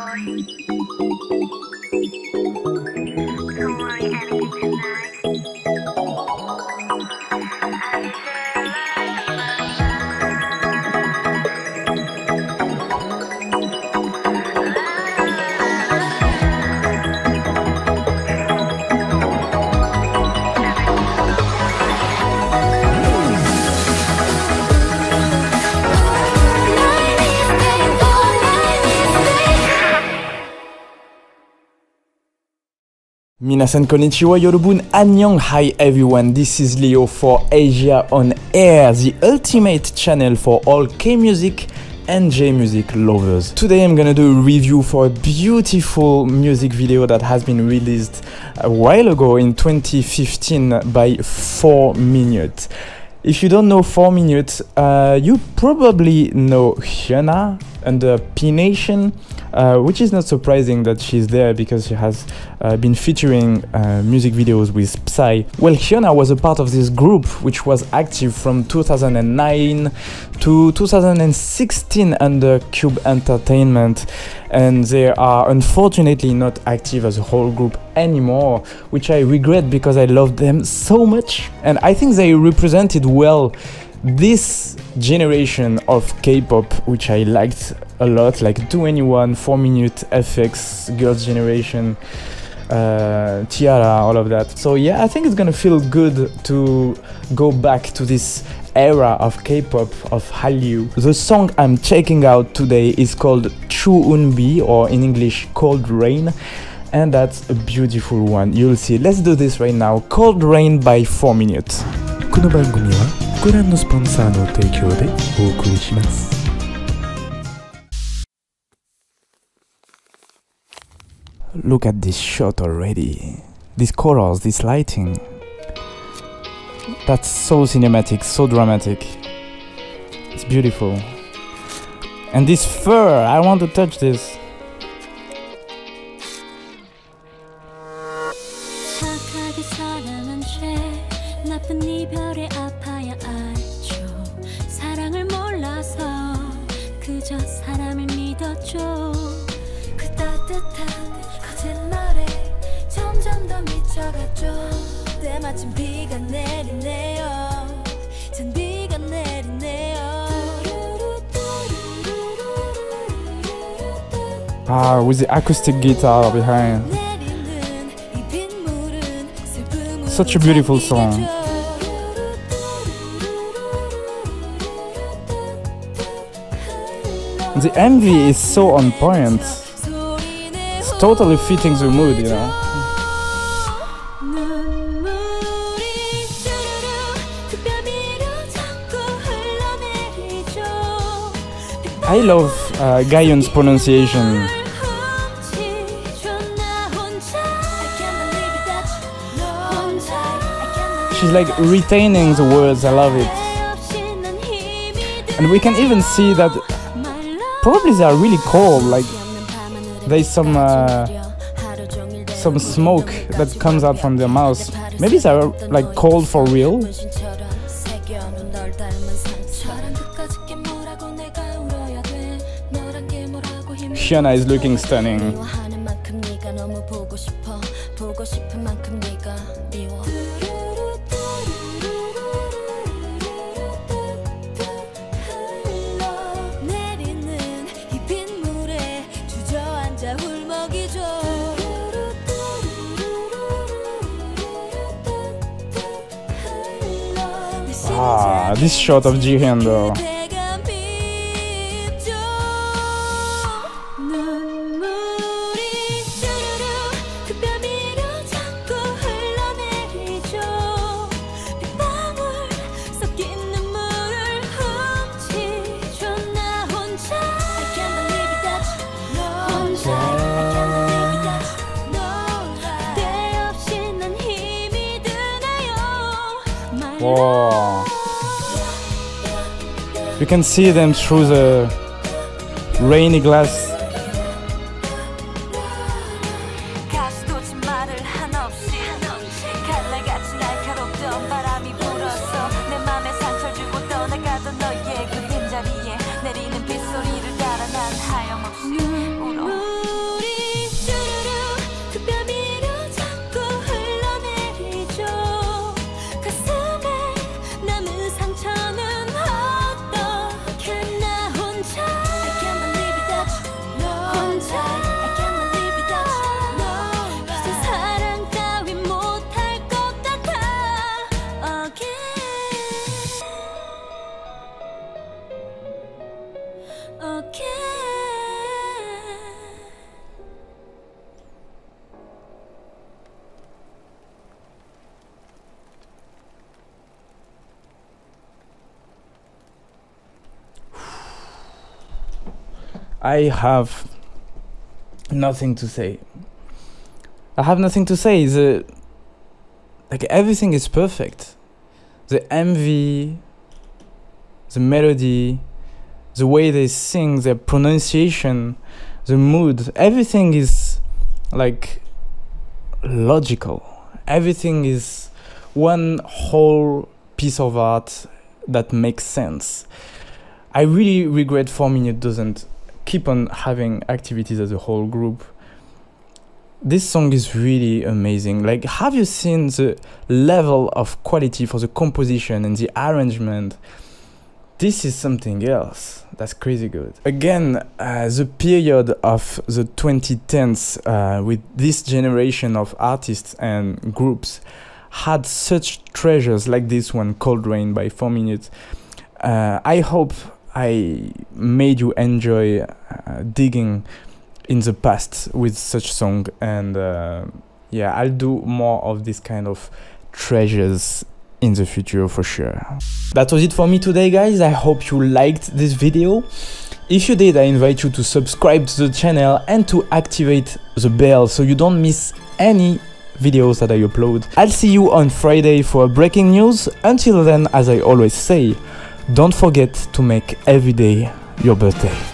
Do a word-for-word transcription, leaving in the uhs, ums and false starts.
Minasan konnichiwa, yorobun, annyeong, hi everyone, this is Leo for Asia on Air, the ultimate channel for all K-music and J-music lovers. Today I'm gonna do a review for a beautiful music video that has been released a while ago in twenty fifteen by four minutes. If you don't know four minutes, uh, you probably know Hyuna under P Nation, uh, which is not surprising that she's there because she has uh, been featuring uh, music videos with Psy. Well, Hyuna was a part of this group which was active from two thousand nine to two thousand sixteen under Cube Entertainment, and they are unfortunately not active as a whole group anymore, which I regret because I loved them so much, and I think they represented well this generation of K-pop, which I liked a lot, like two anyone, four minute, F X, Girls' Generation, uh, Tiara, all of that. So yeah, I think it's gonna feel good to go back to this era of K-pop, of Hallyu. The song I'm checking out today is called Chuunbi, or in English, Cold Rain, and that's a beautiful one. You'll see. Let's do this right now. Cold Rain by four minutes. この番組はご覧のスポンサーの提供でお送りします。 Look at this shot already. These colors, this lighting. That's so cinematic, so dramatic. It's beautiful. And this fur, I want to touch this. 나쁜 이별에 아파야 알죠. 사랑을 몰라서 그저 사람을 믿었죠. 그 따뜻한 거짓말에 점점 더 미쳐갔죠. 때마침 비가 내리네요. 전 비가 내리네요. Ah, with the acoustic guitar behind. Such a beautiful song. The M V is so on point. It's totally fitting the mood, you know. I love uh, Gayun's pronunciation. She's like retaining the words, I love it. And we can even see that probably they are really cold, like there's some uh, some smoke that comes out from their mouths. Maybe they're like cold for real. Hyuna is looking stunning. Ah, this shot of Jihyun though. Whoa. You can see them through the rainy glass. I have nothing to say. I have nothing to say. The like everything is perfect. The M V, the melody, the way they sing, their pronunciation, the mood, everything is like logical. Everything is one whole piece of art that makes sense. I really regret four minute doesn't keep on having activities as a whole group. This song is really amazing. Like, have you seen the level of quality for the composition and the arrangement? This is something else. That's crazy good. Again, uh, the period of the twenty tens uh, with this generation of artists and groups had such treasures like this one, Cold Rain by four minutes. Uh, I hope I made you enjoy uh, digging in the past with such song, and uh, yeah, I'll do more of this kind of treasures in the future for sure. That was it for me today, guys. I hope you liked this video. If you did, I invite you to subscribe to the channel and to activate the bell so you don't miss any videos that I upload. I'll see you on Friday for breaking news. Until then, as I always say, don't forget to make every day your birthday.